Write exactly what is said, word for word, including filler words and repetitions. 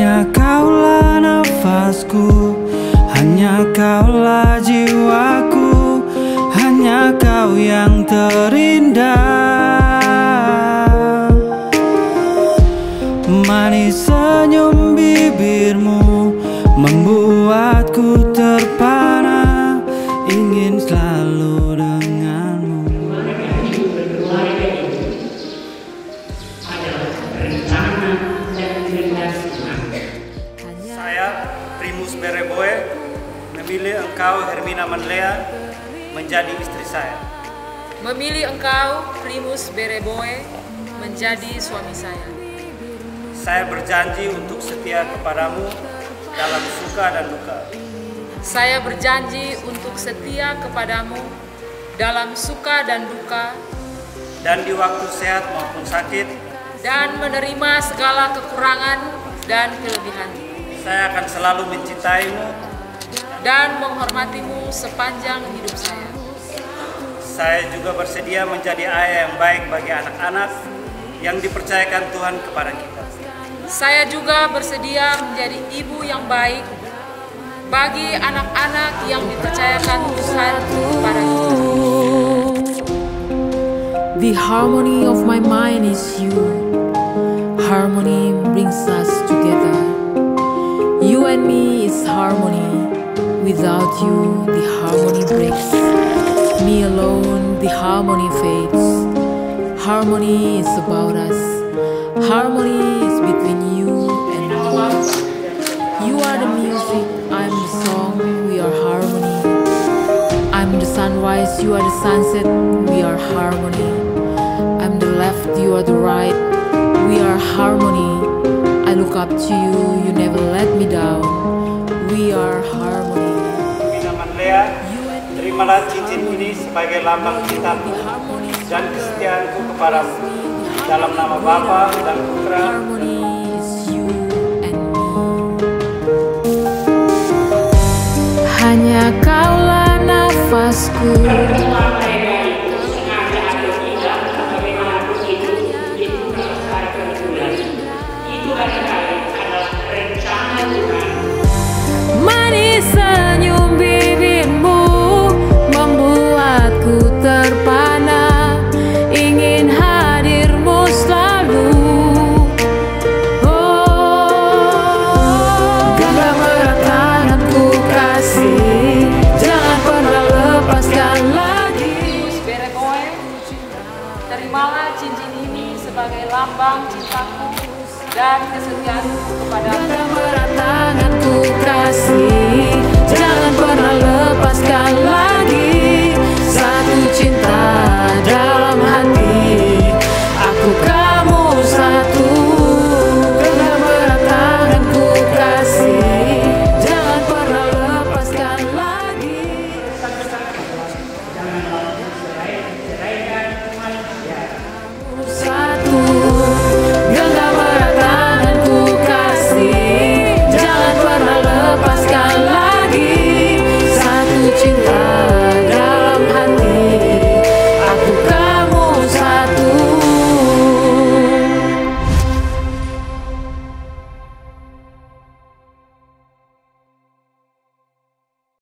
Hanya kaulah nafasku, hanya kaulah jiwaku, hanya kau yang terindah. Manis senyum bibirmu membuatku terpana, ingin selalu denganmu. Saya, Primus Bereboe, memilih engkau, Hermina Manlea, menjadi istri saya. Memilih engkau, Primus Bereboe, menjadi suami saya. Saya berjanji untuk setia kepadamu dalam suka dan duka. Saya berjanji untuk setia kepadamu dalam suka dan duka, dan di waktu sehat maupun sakit, dan menerima segala kekurangan dan kelebihan. Saya akan selalu mencintaimu dan menghormatimu sepanjang hidup saya. Saya juga bersedia menjadi ayah yang baik bagi anak-anak yang dipercayakan Tuhan kepada kita. Saya juga bersedia menjadi ibu yang baik bagi anak-anak yang dipercayakan Tuhan kepada kita. The harmony of my mind is you. Harmony brings us together. You and me is harmony. Without you, the harmony breaks. Me alone, the harmony fades. Harmony is about us. Harmony is between you and me. You are the music, I'm the song, we are harmony. I'm the sunrise, you are the sunset, we are harmony. I'm the left, you are the right, we are harmony. I look up to you, you never let me down. We are harmony. Hermina Manlea, terimalah cincin ini sebagai lambang cintaku dan kesetiaanku kepadamu. Dalam nama Bapa dan Putra. Harmony is you and me. Hanya kaulah nafasku. Manis senyum bibirmu membuatku terpana, ingin hadirmu selalu. Oh, genggam erat tanganku kasih, jangan pernah lepaskan lagi. Primus Bereboe, terimalah cincin ini sebagai lambang cintaku dan kesetiaanku kepadamu.